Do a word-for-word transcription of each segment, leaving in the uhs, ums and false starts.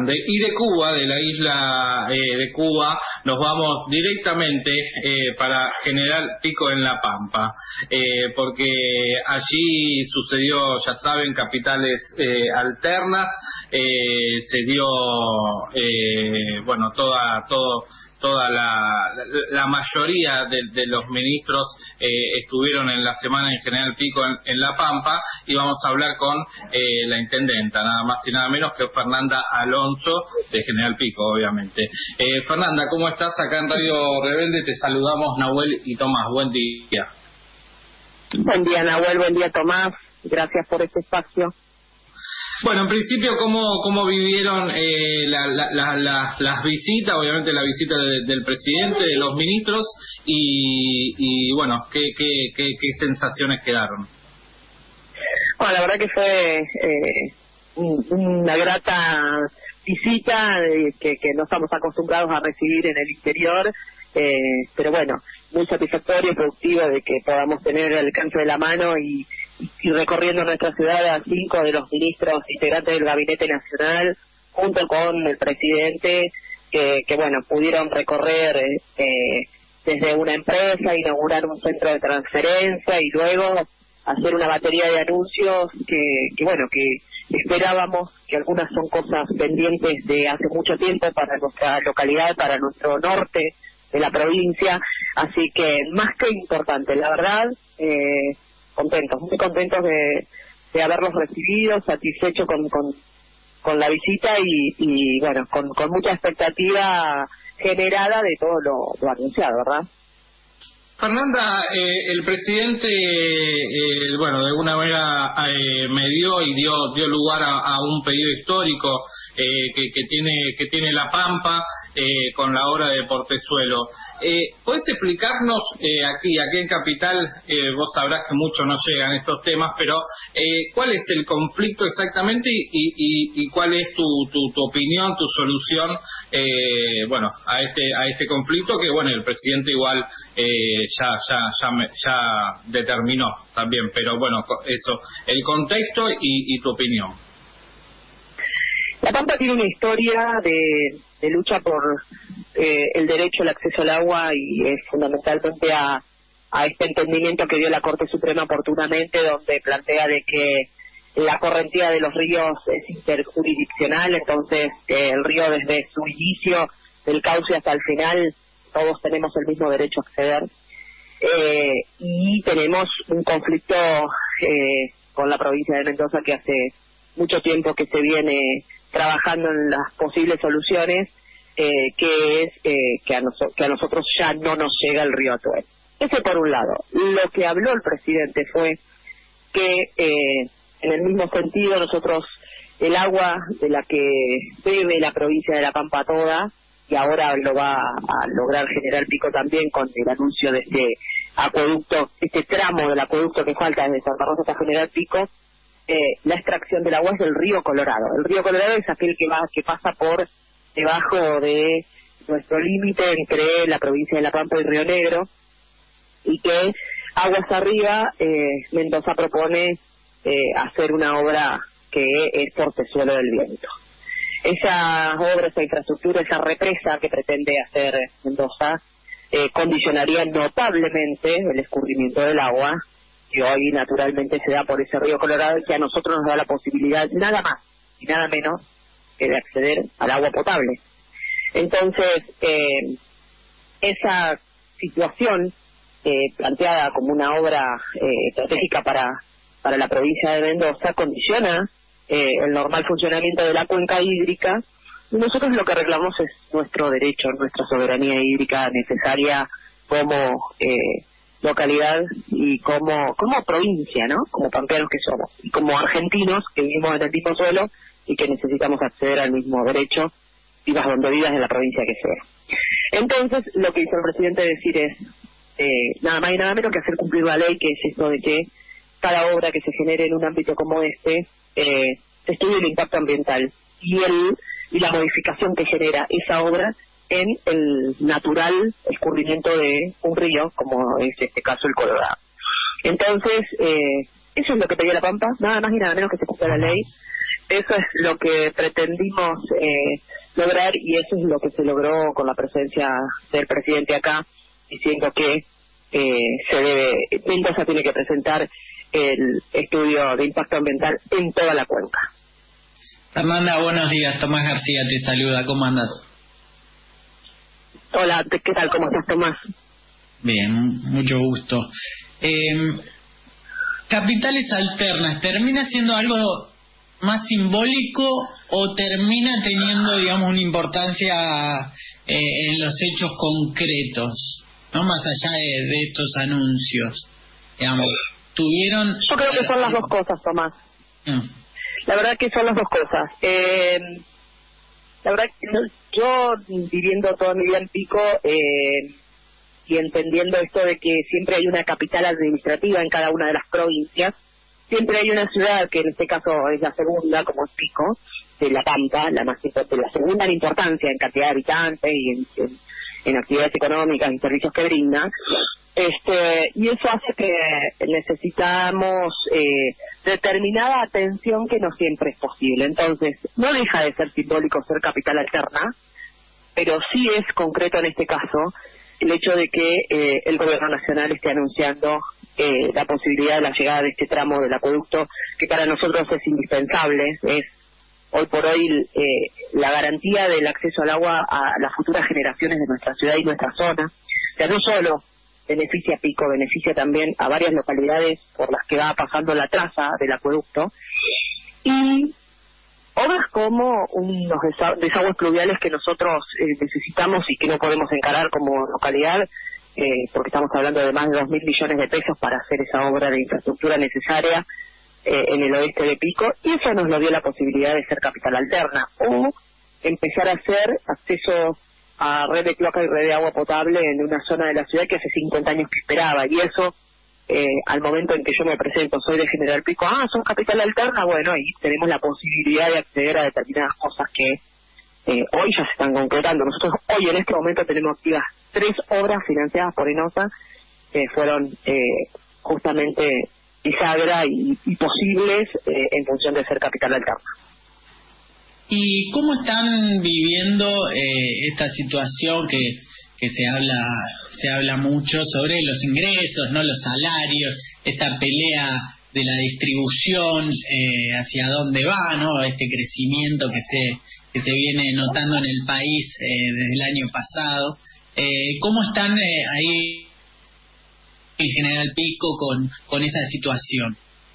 grande. Y de Cuba, de la isla eh, de Cuba, nos vamos directamente eh, para General Pico en La Pampa, eh, porque allí sucedió, ya saben, capitales eh, alternas, eh, se dio, eh, bueno, toda, todo... toda la, la mayoría de, de los ministros eh, estuvieron en la semana en General Pico en, en La Pampa, y vamos a hablar con eh, la intendenta, nada más y nada menos que Fernanda Alonso, de General Pico, obviamente. Eh, Fernanda, ¿cómo estás? Acá en Radio Rebelde te saludamos Nahuel y Tomás. Buen día. Buen día, Nahuel. Buen día, Tomás. Gracias por este espacio. Bueno, en principio, ¿cómo, cómo vivieron eh, la, la, la, la, las visitas? Obviamente la visita de, del presidente, de los ministros, y, y bueno, ¿qué, qué, qué, qué sensaciones quedaron? Bueno, la verdad que fue eh, una grata visita eh, que, que no estamos acostumbrados a recibir en el interior, eh, pero bueno, muy satisfactorio y productivo de que podamos tener el alcance de la mano y y recorriendo nuestra ciudad a cinco de los ministros integrantes del Gabinete Nacional, junto con el presidente, que, que bueno, pudieron recorrer eh, desde una empresa, inaugurar un centro de transferencia y luego hacer una batería de anuncios que, que bueno, que esperábamos, que algunas son cosas pendientes de hace mucho tiempo para nuestra localidad, para nuestro norte de la provincia, así que más que importante, la verdad, eh, contentos, muy contentos de, de haberlos recibido, satisfechos con, con, con la visita y, y bueno, con, con mucha expectativa generada de todo lo, lo anunciado, ¿verdad? Fernanda, eh, el presidente, eh, bueno, de alguna manera eh, me dio y dio dio lugar a, a un pedido histórico eh, que, que tiene que tiene La Pampa eh, con la obra de Portezuelo. Eh, ¿Puedes explicarnos eh, aquí, aquí en Capital, eh, vos sabrás que mucho no llegan estos temas, pero eh, cuál es el conflicto exactamente y, y, y cuál es tu, tu, tu opinión, tu solución, eh, bueno, a este a este conflicto que, bueno, el presidente igual eh, ya ya ya me, ya determinó también, pero bueno, eso, el contexto y, y tu opinión. La Pampa tiene una historia de, de lucha por eh, el derecho al acceso al agua y es fundamentalmente a, a este entendimiento que dio la Corte Suprema oportunamente, donde plantea de que la correntía de los ríos es interjurisdiccional, entonces eh, el río desde su inicio, del cauce hasta el final, todos tenemos el mismo derecho a acceder. Eh, y tenemos un conflicto eh, con la provincia de Mendoza que hace mucho tiempo que se viene trabajando en las posibles soluciones, eh, que es eh, que, a noso- que a nosotros ya no nos llega el río Atuel. Ese por un lado. Lo que habló el presidente fue que eh, en el mismo sentido nosotros el agua de la que bebe la provincia de La Pampa toda, y ahora lo va a lograr General Pico también con el anuncio de este acueducto, este tramo del acueducto que falta desde Santa Rosa hasta General Pico, eh, la extracción del agua es del río Colorado. El río Colorado es aquel que va que pasa por debajo de nuestro límite entre la provincia de La Pampa y Río Negro, y que aguas arriba eh, Mendoza propone eh, hacer una obra que es Portezuelo del Viento. Esa obra, esa infraestructura, esa represa que pretende hacer Mendoza eh, condicionaría notablemente el escurrimiento del agua que hoy naturalmente se da por ese río Colorado y que a nosotros nos da la posibilidad nada más y nada menos que de acceder al agua potable. Entonces, eh, esa situación eh, planteada como una obra eh, estratégica para, para la provincia de Mendoza condiciona eh, el normal funcionamiento de la cuenca hídrica, y nosotros lo que reclamamos es nuestro derecho, nuestra soberanía hídrica necesaria como eh, localidad y como como provincia, ¿no? Como pampeanos que somos, y como argentinos que vivimos en el mismo suelo y que necesitamos acceder al mismo derecho, vivas donde vivas en la provincia que sea. Entonces, lo que hizo el presidente decir es eh, nada más y nada menos que hacer cumplir la ley, que es esto de que cada obra que se genere en un ámbito como este eh, se estudie el impacto ambiental y el y la modificación que genera esa obra en el natural escurrimiento de un río, como es este caso el Colorado. Entonces, eh, eso es lo que pedía La Pampa, nada más y nada menos que se cumpla la ley. eso es lo que pretendimos eh, lograr, y eso es lo que se logró con la presencia del presidente acá, diciendo que eh, se debe, Mendoza tiene que presentar el estudio de impacto ambiental en toda la cuenca. Fernanda, buenos días. Tomás García te saluda. ¿Cómo andas? Hola, ¿qué tal? ¿Cómo estás, Tomás? Bien, mucho gusto. Eh, Capitales Alternas, ¿termina siendo algo más simbólico o termina teniendo, digamos, una importancia eh, en los hechos concretos, no más allá de, de estos anuncios? Digamos, tuvieron... Yo creo que son las dos cosas, Tomás. Mm. La verdad que son las dos cosas. Eh, la verdad que yo, viviendo toda mi vida en Pico, eh, y entendiendo esto de que siempre hay una capital administrativa en cada una de las provincias, siempre hay una ciudad que en este caso es la segunda, como es Pico, de La Pampa, la más importante, la segunda en importancia en cantidad de habitantes y en, en, en actividades económicas y servicios que brinda, este y eso hace que necesitamos eh, determinada atención que no siempre es posible. Entonces, no deja de ser simbólico ser capital alterna, pero sí es concreto en este caso el hecho de que eh, el gobierno nacional esté anunciando eh, la posibilidad de la llegada de este tramo del acueducto, que para nosotros es indispensable, es hoy por hoy eh, la garantía del acceso al agua a las futuras generaciones de nuestra ciudad y nuestra zona. O sea, no solo beneficia a Pico, beneficia también a varias localidades por las que va pasando la traza del acueducto, y obras como unos desagües pluviales que nosotros eh, necesitamos y que no podemos encarar como localidad, eh, porque estamos hablando de más de dos mil millones de pesos para hacer esa obra de infraestructura necesaria eh, en el oeste de Pico, y eso nos lo dio la posibilidad de ser capital alterna, o empezar a hacer acceso a red de cloaca y red de agua potable en una zona de la ciudad que hace cincuenta años que esperaba, y eso Eh, al momento en que yo me presento, soy de General Pico, ah, son capital alterna, bueno, ahí tenemos la posibilidad de acceder a determinadas cosas que eh, hoy ya se están concretando. Nosotros hoy en este momento tenemos activas tres obras financiadas por ENOSA, que fueron eh, justamente bisagra y, y posibles eh, en función de ser capital alterna. ¿Y cómo están viviendo eh, esta situación que que se habla se habla mucho sobre los ingresos, no los salarios, esta pelea de la distribución, eh, hacia dónde va, no, este crecimiento que se que se viene notando en el país eh, desde el año pasado? Eh, ¿Cómo están eh, ahí en General Pico con con esa situación?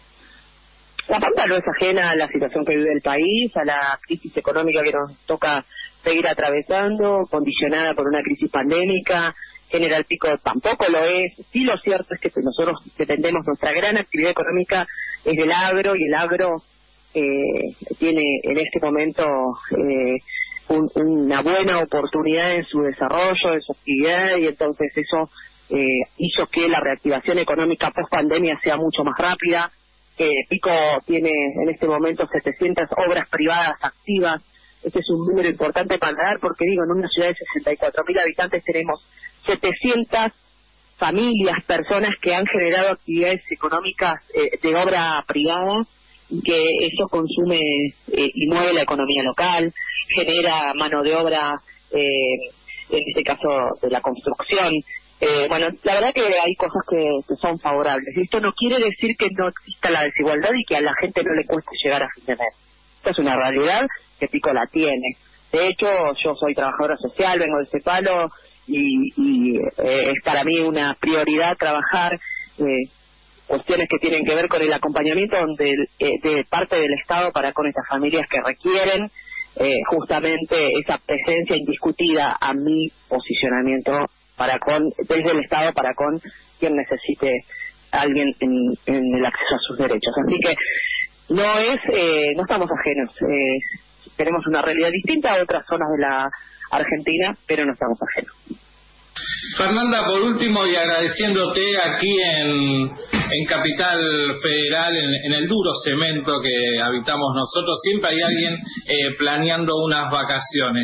La Pampa no es ajena a la situación que vive el país, a la crisis económica que nos toca seguir atravesando, condicionada por una crisis pandémica. General Pico tampoco lo es. Sí, lo cierto es que nosotros dependemos, nuestra gran actividad económica es del agro, y el agro eh, tiene en este momento eh, un, una buena oportunidad en su desarrollo, en su actividad, y entonces eso eh, hizo que la reactivación económica post pandemia sea mucho más rápida. Eh, Pico tiene en este momento setecientas obras privadas activas. Este es un número importante para dar, porque digo, en una ciudad de sesenta y cuatro mil habitantes tenemos setecientas familias, personas que han generado actividades económicas eh, de obra privada, y que eso consume eh, y mueve la economía local, genera mano de obra, eh, en este caso de la construcción. Eh, bueno, la verdad que hay cosas que, que son favorables. Esto no quiere decir que no exista la desigualdad y que a la gente no le cueste llegar a fin de mes. Esta es una realidad que Pico la tiene. De hecho, yo soy trabajadora social, vengo de ese palo, y, y eh, es para mí una prioridad trabajar eh, cuestiones que tienen que ver con el acompañamiento de, eh, de parte del Estado para con estas familias que requieren eh, justamente esa presencia indiscutida, a mi posicionamiento, para con desde el Estado para con quien necesite alguien en, en el acceso a sus derechos. Así que no es eh, no estamos ajenos. Eh, tenemos una realidad distinta a otras zonas de la Argentina, pero no estamos ajenos. Fernanda, por último, y agradeciéndote aquí en, en Capital Federal, en, en el duro cemento que habitamos nosotros, siempre hay alguien eh, planeando unas vacaciones.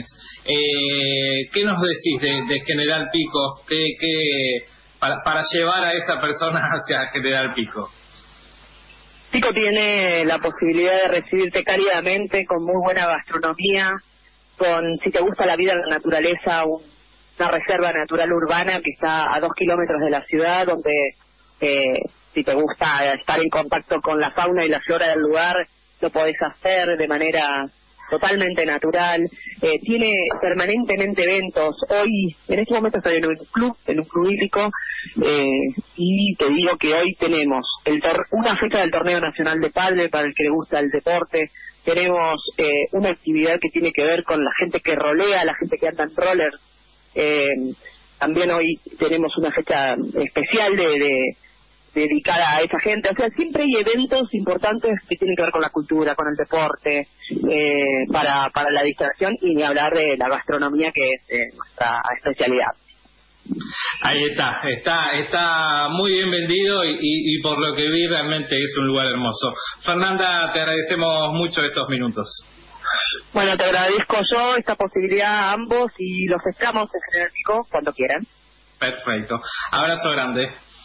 Eh, ¿Qué nos decís de, de General Pico? ¿Qué, qué, para, para llevar a esa persona hacia General Pico? Pico tiene la posibilidad de recibirte cálidamente, con muy buena gastronomía, con, si te gusta la vida en la naturaleza, un, una reserva natural urbana que está a dos kilómetros de la ciudad, donde eh, si te gusta estar en contacto con la fauna y la flora del lugar, lo podés hacer de manera totalmente natural. Eh, tiene permanentemente eventos. Hoy, en este momento estoy en un club, en un club hípico, eh, y te digo que hoy tenemos el tor una fecha del torneo nacional de pádel para el que le gusta el deporte. Tenemos eh, una actividad que tiene que ver con la gente que rolea, la gente que anda en roller. Eh, también hoy tenemos una fecha especial de, de dedicada a esa gente. O sea, siempre hay eventos importantes que tienen que ver con la cultura, con el deporte, eh, para para la distracción, y ni hablar de la gastronomía, que es eh, nuestra especialidad. Ahí está, está está muy bien vendido y, y, y por lo que vi realmente es un lugar hermoso. Fernanda, te agradecemos mucho estos minutos. Bueno, te agradezco yo esta posibilidad a ambos y los esperamos en General Pico cuando quieran. Perfecto. Abrazo grande.